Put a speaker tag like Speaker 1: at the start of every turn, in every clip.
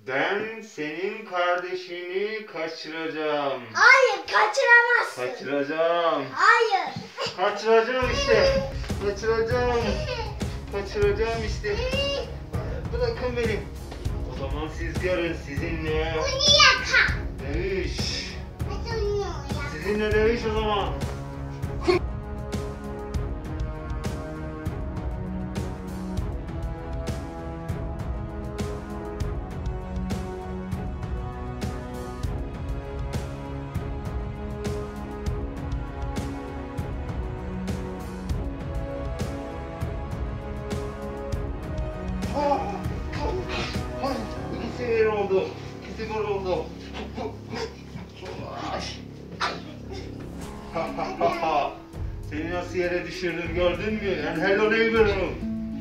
Speaker 1: Ben senin kardeşini kaçıracağım.
Speaker 2: Hayır, kaçıramazsın.
Speaker 1: Kaçıracağım.
Speaker 2: Hayır.
Speaker 1: Kaçıracağım işte. Kaçıracağım. Kaçıracağım işte. Bırakın beni. O zaman siz görün sizinle.
Speaker 2: Bunu yaka.
Speaker 1: Dövüş.
Speaker 2: Nasıl oluyor ya?
Speaker 1: Sizinle dövüş o zaman. İkisi bir oldu. İkisi bir oldu. Seni nasıl yere düşürdüm gördün mü? Yani hello neighbor'ım.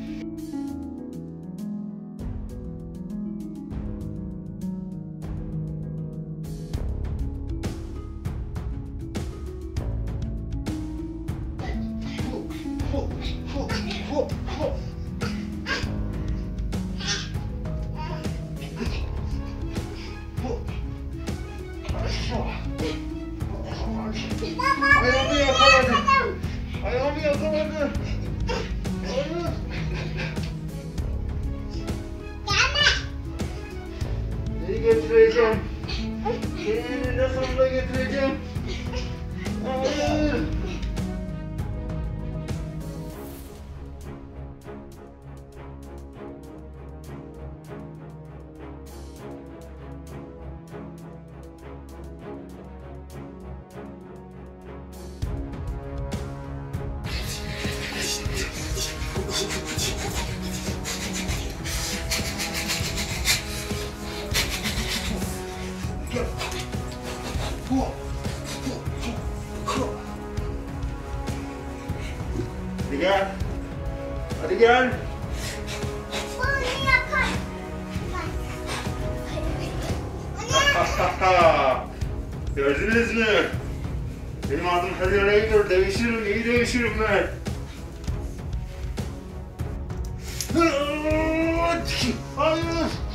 Speaker 1: Ayağımı yakaladı. Ayağımı yakaladı. Seni götüreceğim. Seni eninde sonunda götüreceğim. Hayır. Hadi gel. Hadi gel.
Speaker 2: Bunu yakar.
Speaker 1: Gördünüz mü? Benim adım Hello Neighbor. Dövüşürüm, iyi dövüşürüm ben. Hayır.